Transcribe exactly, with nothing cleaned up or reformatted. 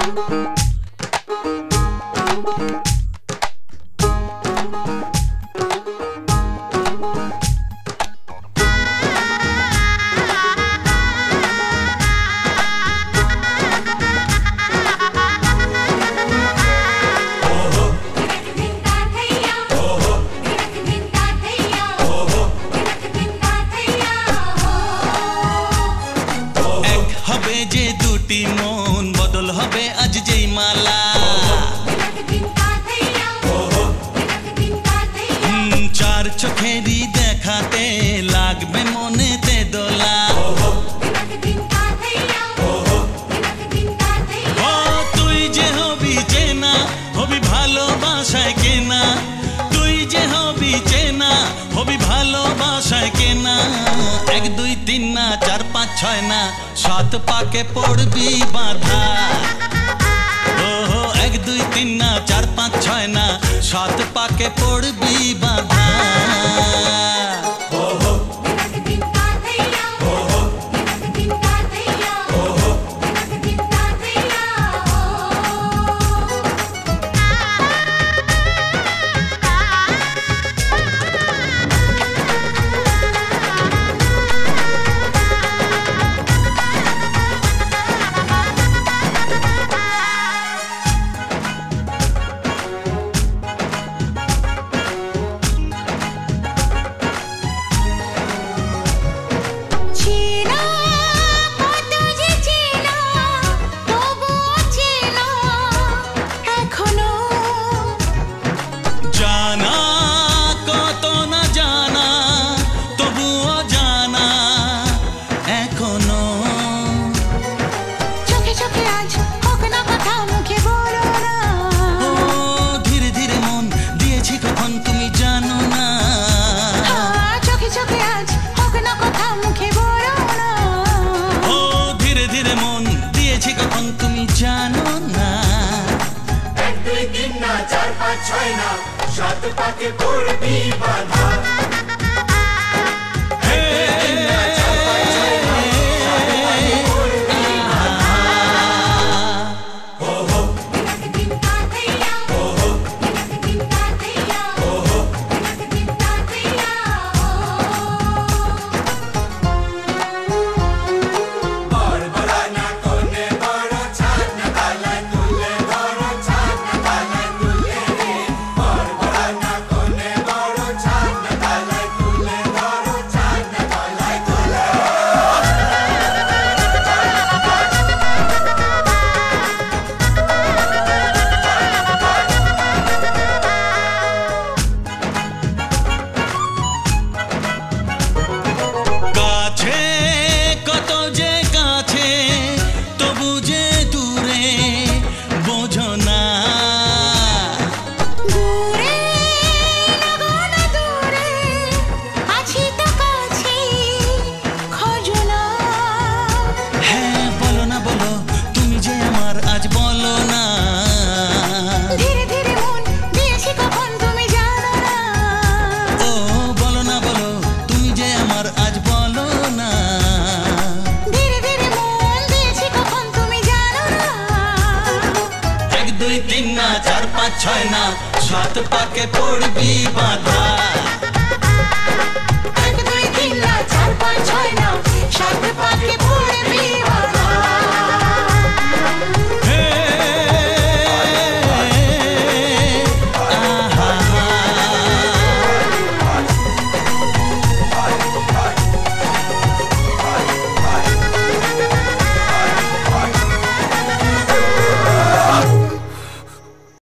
মন বদল হবে আজ যেই মালা চার চোখেরই দেখাতে লাগবে মনেতে দোলা তুই যে হবি চেনা হবি ভালোবাসায় কেনা তুই যে হবি চেনা হবি ভালোবাসায় কেনা এক দুই তিন না চার পাঁচ ছয় না সাত পাকে পড়বি বাঁধা ও এক দুই তিন না চার পাঁচ ছয় না সাত পাকে পড়বি বাঁধা ছয় না সাত পাকে পড়বি বাঁধা ছয় না সাত পাকে পড়বি বাঁধা।